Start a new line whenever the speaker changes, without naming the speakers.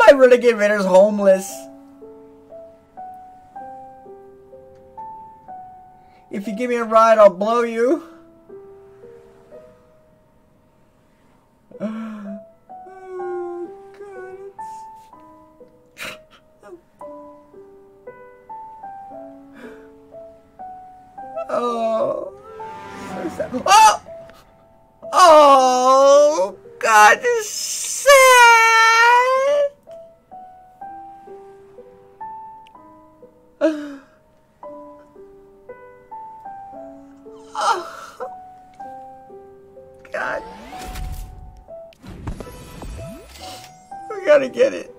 My Renegade Raider's homeless. If you give me a ride, I'll blow you. Oh, God. Oh. So sad. Oh! Oh, God, this is sad. Oh, God. We gotta get it.